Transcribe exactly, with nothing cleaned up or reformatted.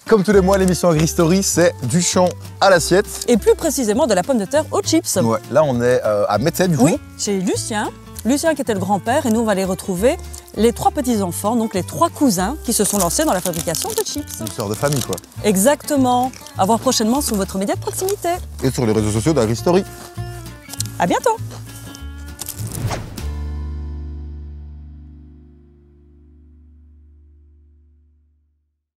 Comme tous les mois, l'émission AgriStory, c'est du champ à l'assiette. Et plus précisément de la pomme de terre aux chips. Ouais, là on est euh, à Metzet du coup. Oui, chez Lucien. Lucien qui était le grand-père et nous on va les retrouver, les trois petits-enfants, donc les trois cousins qui se sont lancés dans la fabrication de chips. Une histoire de famille quoi. Exactement. À voir prochainement sur votre média de proximité. Et sur les réseaux sociaux d'AgriStory. À bientôt.